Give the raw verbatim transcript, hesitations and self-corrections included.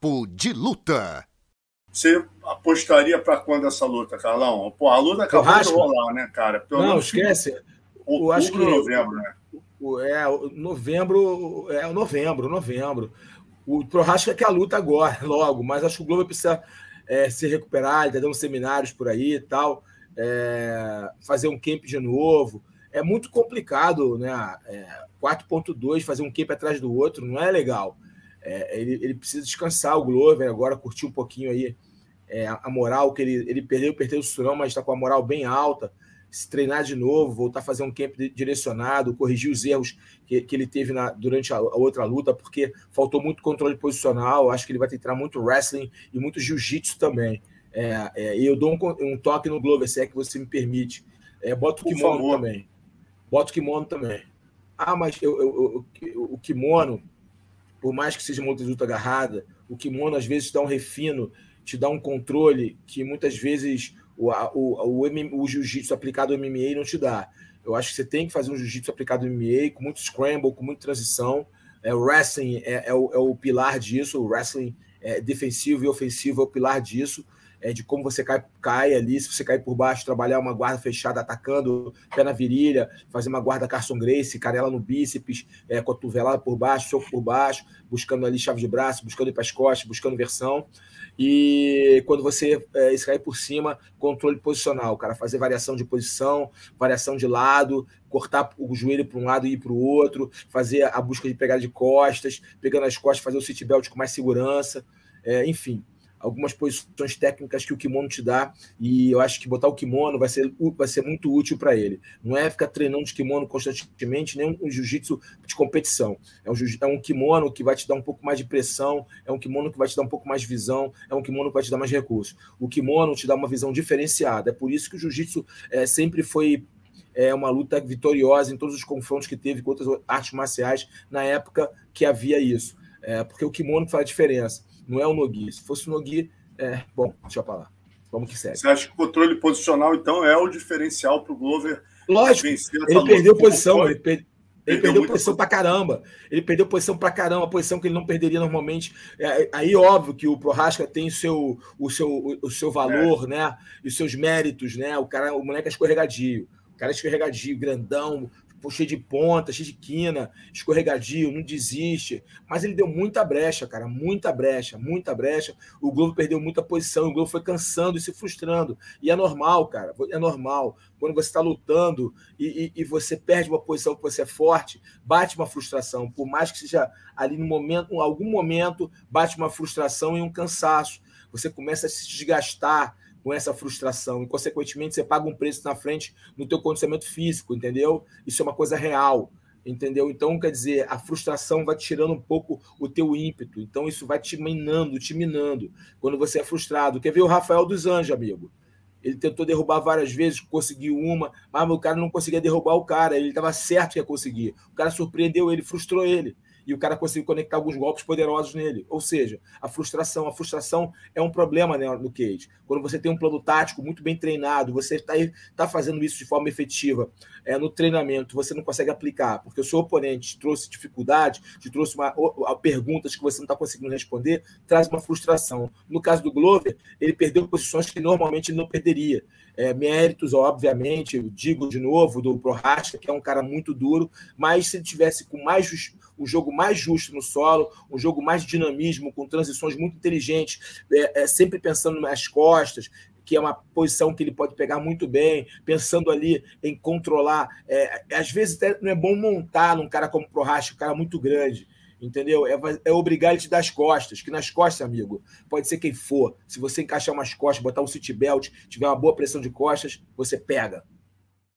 Papo de Luta. Você apostaria para quando essa luta, Carlão? Pô, a luta acabou Rasca. de rolar, né, cara? Pelo Não, menos esquece. Outubro, Eu acho que novembro, né? O, é, o novembro, é novembro, novembro. O Prohaska quer a luta agora, logo, mas acho que o Glover precisa é, se recuperar, ele está dando seminários por aí e tal, é, fazer um camp de novo. É muito complicado, né? É, quatro ponto dois, fazer um camp atrás do outro, não é legal. É, ele, ele precisa descansar, o Glover, agora curtir um pouquinho aí é, a moral, que ele, ele perdeu, perdeu o cinturão, mas está com a moral bem alta. Se treinar de novo, voltar a fazer um camp direcionado, corrigir os erros que, que ele teve na, durante a, a outra luta, porque faltou muito controle posicional. Acho que ele vai ter que treinar muito wrestling e muito jiu-jitsu também. É, é, e eu dou um, um toque no Glover, se é que você me permite. É, bota o kimono também. Bota o kimono também. Ah, mas eu, eu, eu, o kimono, por mais que seja uma luta agarrada, o kimono às vezes dá um refino, te dá um controle que muitas vezes o, o, o, o jiu-jitsu aplicado ao M M A não te dá. Eu acho que você tem que fazer um jiu-jitsu aplicado ao M M A com muito scramble, com muita transição. É, o wrestling é, é, o, é o pilar disso, o wrestling é, defensivo e ofensivo é o pilar disso. É, de como você cai, cai ali, se você cair por baixo, trabalhar uma guarda fechada, atacando, pé na virilha, fazer uma guarda Carson Gracie, canela no bíceps, é, cotovelada por baixo, soco por baixo, buscando ali chave de braço, buscando ir para as costas, buscando versão. E quando você é, cair por cima, controle posicional, cara, fazer variação de posição, variação de lado, cortar o joelho para um lado e ir para o outro, fazer a busca de pegada de costas, pegando as costas, fazer o seat belt com mais segurança, é, enfim. Algumas posições técnicas que o kimono te dá, e eu acho que botar o kimono vai ser, vai ser muito útil para ele. Não é ficar treinando de kimono constantemente, nem um jiu-jitsu de competição. É um, é um kimono que vai te dar um pouco mais de pressão, é um kimono que vai te dar um pouco mais de visão, é um kimono que vai te dar mais recursos. O kimono te dá uma visão diferenciada. É por isso que o jiu-jitsu é, sempre foi é, uma luta vitoriosa em todos os confrontos que teve com outras artes marciais na época que havia isso. É, porque o kimono faz a diferença. Não é o no-gi. Se fosse o no-gi, é... bom, deixa eu falar. Vamos que segue. Você acha que o controle posicional, então, é o diferencial para o Glover? Lógico, ele perdeu luta. posição, ele, per... ele perdeu, perdeu posição para caramba. Ele perdeu posição para caramba, posição que ele não perderia normalmente. É, aí, óbvio que o Prohaska tem o seu, o seu, o seu valor, é. né? E os seus méritos, né? O cara, o moleque é escorregadio. O cara é escorregadio, grandão, cheio de ponta, cheio de quina, escorregadio, não desiste. Mas ele deu muita brecha, cara, muita brecha, muita brecha. O Glover perdeu muita posição, o Glover foi cansando e se frustrando. E é normal, cara, é normal. Quando você está lutando e, e, e você perde uma posição que você é forte, bate uma frustração. Por mais que seja ali no momento, em algum momento, bate uma frustração e um cansaço. Você começa a se desgastar com essa frustração e, consequentemente, você paga um preço na frente no teu condicionamento físico, entendeu? Isso é uma coisa real, entendeu? Então, quer dizer, a frustração vai tirando um pouco o teu ímpeto, então isso vai te minando, te minando, quando você é frustrado. Quer ver o Rafael dos Anjos, amigo? Ele tentou derrubar várias vezes, conseguiu uma, mas o cara não conseguia derrubar o cara, ele estava certo que ia conseguir. O cara surpreendeu ele, frustrou ele. E o cara conseguiu conectar alguns golpes poderosos nele. Ou seja, a frustração. A frustração é um problema, né, no cage. Quando você tem um plano tático muito bem treinado, você está tá fazendo isso de forma efetiva é, no treinamento, você não consegue aplicar, porque o seu oponente te trouxe dificuldade, te trouxe uma, ou, perguntas que você não está conseguindo responder, traz uma frustração. No caso do Glover, ele perdeu posições que normalmente ele não perderia. É, méritos, obviamente, eu digo de novo, do Prohaska, que é um cara muito duro, mas se ele tivesse com mais just... um jogo mais justo no solo, um jogo mais de dinamismo, com transições muito inteligentes, é, é, sempre pensando nas costas, que é uma posição que ele pode pegar muito bem, pensando ali em controlar. É, às vezes até não é bom montar num cara como o Prohaska, um cara muito grande, entendeu? É, é obrigar ele a te dar as costas, que nas costas, amigo, pode ser quem for. Se você encaixar umas costas, botar um seat belt, tiver uma boa pressão de costas, você pega.